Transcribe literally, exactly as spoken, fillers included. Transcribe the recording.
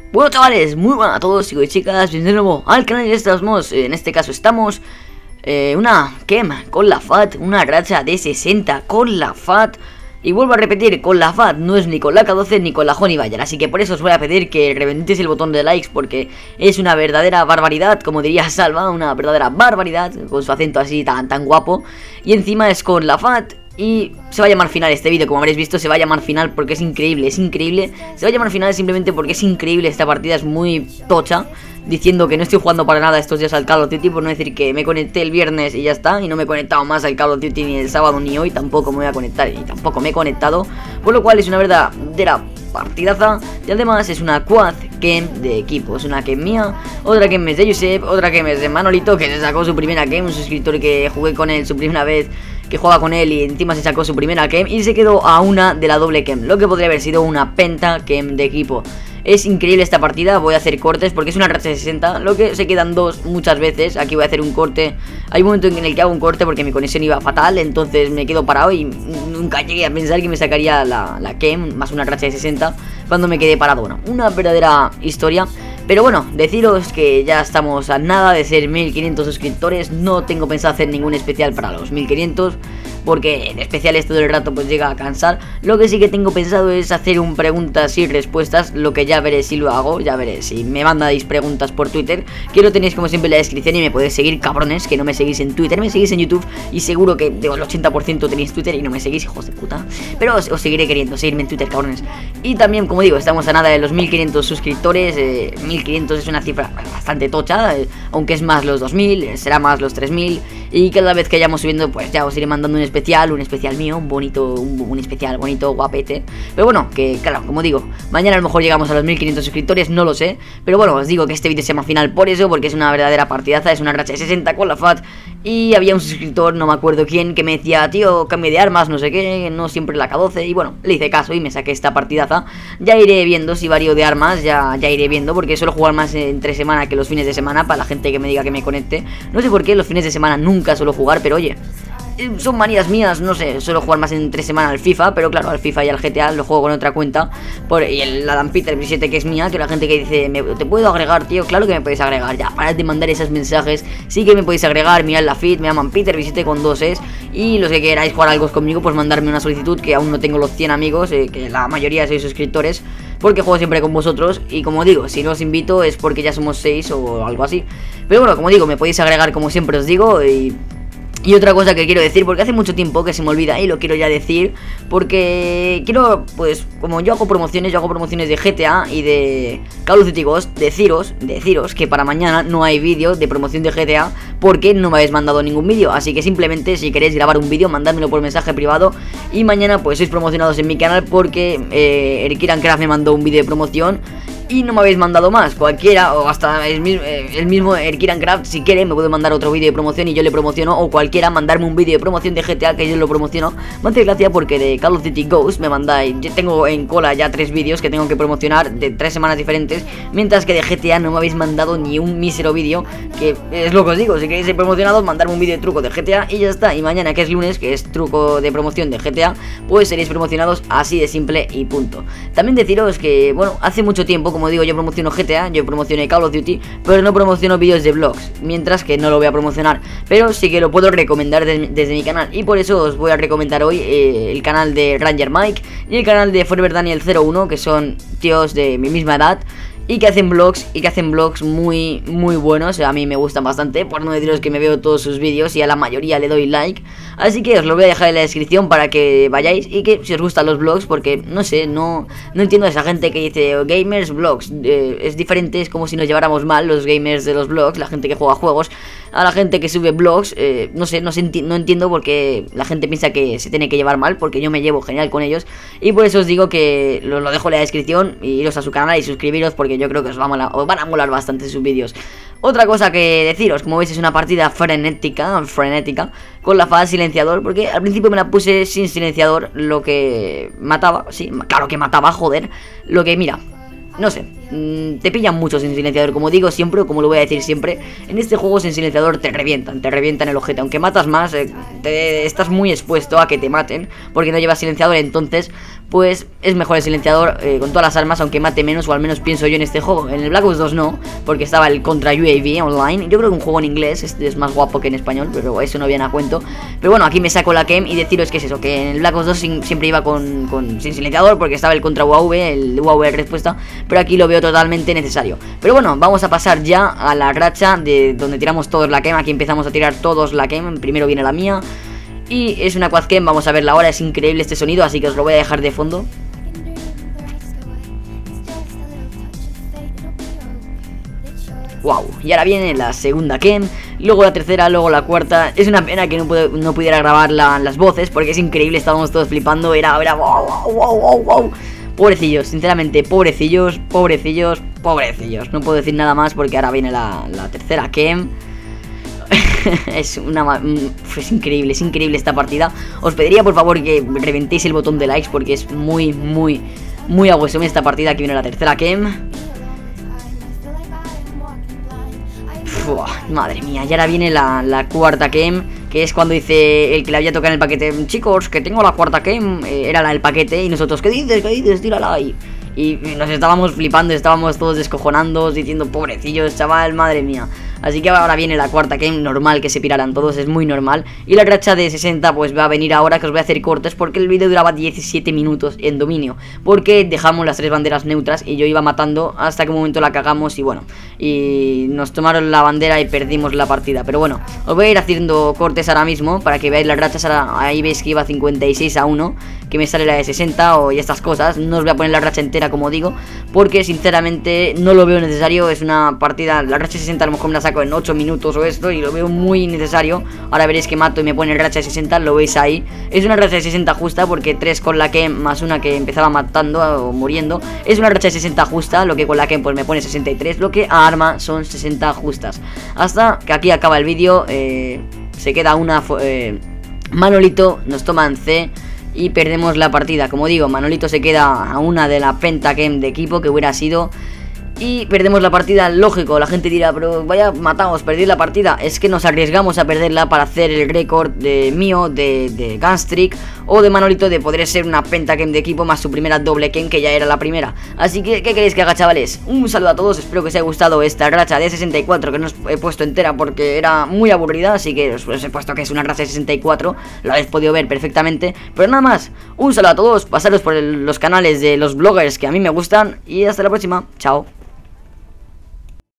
Bueno chavales, muy buenas a todos chicos y chicas, bienvenidos de nuevo al canal y estamos, en este caso estamos eh, una Kem con la F A T, una racha de sesenta con la F A T. Y vuelvo a repetir, con la F A T no es ni con la K doce ni con la Honey Badger, así que por eso os voy a pedir que reventéis el botón de likes, porque es una verdadera barbaridad, como diría Salva, una verdadera barbaridad, con su acento así tan, tan guapo. Y encima es con la F A T. Y se va a llamar final este vídeo, como habréis visto, se va a llamar final porque es increíble, es increíble. Se va a llamar final simplemente porque es increíble, esta partida es muy tocha. Diciendo que no estoy jugando para nada estos días al Call of Duty, por no decir que me conecté el viernes y ya está. Y no me he conectado más al Call of Duty ni el sábado ni hoy, tampoco me voy a conectar y tampoco me he conectado. Por lo cual es una verdadera partidaza. Y además es una quad game de equipo, es una game mía, otra game es de Josep, otra game es de Manolito, que se sacó su primera game, un suscriptor que jugué con él su primera vez, que jugaba con él y encima se sacó su primera game y se quedó a una de la doble game, lo que podría haber sido una penta game de equipo. Es increíble esta partida, voy a hacer cortes porque es una racha de sesenta, lo que se quedan dos muchas veces. Aquí voy a hacer un corte, hay un momento en el que hago un corte porque mi conexión iba fatal, entonces me quedo parado y nunca llegué a pensar que me sacaría la, la game, más una racha de sesenta, cuando me quedé parado. Bueno, una verdadera historia. Pero bueno, deciros que ya estamos a nada de ser mil quinientos suscriptores. No tengo pensado hacer ningún especial para los mil quinientos, porque en especiales todo el rato pues llega a cansar. Lo que sí que tengo pensado es hacer un preguntas y respuestas, lo que ya veré si lo hago, ya veré si me mandáis preguntas por Twitter, que lo tenéis como siempre en la descripción y me podéis seguir, cabrones, que no me seguís en Twitter, me seguís en YouTube y seguro que de el ochenta por ciento tenéis Twitter y no me seguís, hijos de puta. Pero os, os seguiré queriendo, seguirme en Twitter, cabrones. Y también, como digo, estamos a nada de los mil quinientos suscriptores, eh, mil quinientos es una cifra bastante tocha, eh, aunque es más los dos mil, eh, será más los tres mil, y cada vez que vayamos subiendo pues ya os iré mandando un especial, un especial mío, un bonito, un, un especial bonito, guapete. Pero bueno, que claro, como digo, mañana a lo mejor llegamos a los mil quinientos suscriptores, no lo sé, pero bueno, os digo que este vídeo se llama final por eso, porque es una verdadera partidaza, es una racha de sesenta con la F A T. Y había un suscriptor, no me acuerdo quién, que me decía, tío, cambie de armas, no sé qué, no siempre la K doce. Y bueno, le hice caso y me saqué esta partidaza. Ya iré viendo si varío de armas, ya, ya iré viendo, porque suelo jugar más entre semana que los fines de semana, para la gente que me diga que me conecte. No sé por qué los fines de semana nunca suelo jugar, pero oye, son manías mías, no sé, suelo jugar más entre semana al FIFA, pero claro, al FIFA y al G T A lo juego con otra cuenta, por, y el Adam Peter veintisiete que es mía, que la gente que dice, me, te puedo agregar, tío, claro que me podéis agregar, ya, parad de mandar esos mensajes, sí que me podéis agregar, mirad la feed, me llaman Peter veintisiete con dos es, y los que queráis jugar algo conmigo, pues mandarme una solicitud, que aún no tengo los cien amigos, eh, que la mayoría sois suscriptores, porque juego siempre con vosotros, y como digo, si no os invito es porque ya somos seis o algo así, pero bueno, como digo, me podéis agregar como siempre os digo, y... Y otra cosa que quiero decir, porque hace mucho tiempo que se me olvida y lo quiero ya decir, porque quiero, pues, como yo hago promociones, yo hago promociones de G T A y de Call of Duty Ghost, deciros, deciros que para mañana no hay vídeo de promoción de G T A porque no me habéis mandado ningún vídeo, así que simplemente si queréis grabar un vídeo, mandádmelo por mensaje privado y mañana pues sois promocionados en mi canal porque eh, Erkiran Craft me mandó un vídeo de promoción y no me habéis mandado más. Cualquiera, o hasta el mismo, el mismo Erkiran Craft, si quiere, me puede mandar otro vídeo de promoción y yo le promociono. O cualquiera mandarme un vídeo de promoción de G T A que yo lo promociono. Me hace gracia porque de Call of Duty Ghost me mandáis. Yo tengo en cola ya tres vídeos que tengo que promocionar de tres semanas diferentes. Mientras que de G T A no me habéis mandado ni un mísero vídeo. Que es lo que os digo, si queréis ser promocionados, mandarme un vídeo de truco de G T A y ya está. Y mañana, que es lunes, que es truco de promoción de G T A, pues seréis promocionados así de simple y punto. También deciros que, bueno, hace mucho tiempo, como digo, yo promociono G T A, yo promocioné Call of Duty, pero no promociono vídeos de vlogs, mientras que no lo voy a promocionar, pero sí que lo puedo recomendar de, desde mi canal, y por eso os voy a recomendar hoy eh, el canal de Ranger Mike y el canal de Forever Daniel cero uno, que son tíos de mi misma edad y que hacen vlogs, y que hacen vlogs muy, muy buenos. A mí me gustan bastante, por no deciros que me veo todos sus vídeos y a la mayoría le doy like. Así que os lo voy a dejar en la descripción para que vayáis y que si os gustan los vlogs, porque no sé, no, no entiendo a esa gente que dice oh, gamers, vlogs, eh, es diferente, es como si nos lleváramos mal los gamers de los vlogs, la gente que juega juegos, a la gente que sube vlogs, eh, no sé, no, se enti no entiendo porque la gente piensa que se tiene que llevar mal, porque yo me llevo genial con ellos, y por eso os digo que lo, lo dejo en la descripción, y iros a su canal y suscribiros, porque yo creo que os, va a molar, os van a molar bastante sus vídeos. Otra cosa que deciros, como veis es una partida frenética, frenética, con la F A T silenciador, porque al principio me la puse sin silenciador, lo que mataba, sí, claro que mataba, joder, lo que mira... No sé, mmm, te pillan mucho sin silenciador, como digo siempre, o como lo voy a decir siempre. En este juego sin silenciador te revientan, te revientan el ojete. Aunque matas más, eh, te, estás muy expuesto a que te maten, porque no llevas silenciador. Entonces, pues es mejor el silenciador eh, con todas las armas, aunque mate menos, o al menos pienso yo en este juego. En el Black Ops dos no, porque estaba el contra U A V online. Yo creo que un juego en inglés es, es más guapo que en español, pero eso no viene a cuento. Pero bueno, aquí me saco la Chem y deciros que es eso, que en el Black Ops dos sin, siempre iba con, con, sin silenciador, porque estaba el contra U A V, el U A V de respuesta, pero aquí lo veo totalmente necesario. Pero bueno, vamos a pasar ya a la racha de donde tiramos todos la Chem. Aquí empezamos a tirar todos la Chem, primero viene la mía. Y es una Quad Chem, vamos a verla ahora, es increíble este sonido, así que os lo voy a dejar de fondo. Wow, y ahora viene la segunda Chem, luego la tercera, luego la cuarta. Es una pena que no, pude, no pudiera grabar la, las voces, porque es increíble, estábamos todos flipando, era, era wow, wow, wow, wow, wow. Pobrecillos, sinceramente, pobrecillos, pobrecillos, pobrecillos. No puedo decir nada más porque ahora viene la, la tercera Chem. Es una es increíble, es increíble esta partida. Os pediría por favor que reventéis el botón de likes porque es muy, muy, muy agüesome esta partida. Aquí viene la tercera Chem. Uf, madre mía, y ahora viene la, la cuarta Chem, que es cuando dice el que le había tocado en el paquete: chicos, que tengo la cuarta Chem. eh, Era la del paquete y nosotros: ¿qué dices? ¿Qué dices? Tírala ahí. Y nos estábamos flipando, estábamos todos descojonando, diciendo: pobrecillos, chaval, madre mía. Así que ahora viene la cuarta Chem, normal que se piraran todos, es muy normal. Y la racha de sesenta pues va a venir ahora, que os voy a hacer cortes, porque el vídeo duraba diecisiete minutos en dominio, porque dejamos las tres banderas neutras y yo iba matando hasta que un momento la cagamos y bueno, y nos tomaron la bandera y perdimos la partida. Pero bueno, os voy a ir haciendo cortes ahora mismo para que veáis las rachas. Ahora, ahí veis que iba cincuenta y seis a uno, que me sale la de sesenta o y estas cosas. No os voy a poner la racha entera, como digo, porque sinceramente no lo veo necesario. Es una partida, la racha sesenta a lo mejor me la saco en ocho minutos o esto, y lo veo muy innecesario. Ahora veréis que mato y me pone racha de sesenta, lo veis ahí. Es una racha de sesenta justa, porque tres con la Chem más una que empezaba matando o muriendo. Es una racha de sesenta justa, lo que con la Chem pues me pone sesenta y tres, lo que a arma son sesenta justas. Hasta que aquí acaba el vídeo. eh, Se queda una... Eh, Manolito nos toma en C y perdemos la partida. Como digo, Manolito se queda a una de la penta Chem de equipo que hubiera sido, y perdemos la partida. Lógico, la gente dirá: pero vaya matamos, perdí la partida. Es que nos arriesgamos a perderla para hacer el récord de mío de, de Gunstreak, o de Manolito de poder ser una penta Chem de equipo más su primera doble Chem, que ya era la primera. Así que, ¿qué queréis que haga, chavales? Un saludo a todos, espero que os haya gustado esta racha de sesenta y cuatro, que no os he puesto entera porque era muy aburrida, así que os, os he puesto que es una racha de sesenta y cuatro, lo habéis podido ver perfectamente. Pero nada más, un saludo a todos, pasaros por el, los canales de los bloggers que a mí me gustan, y hasta la próxima, chao.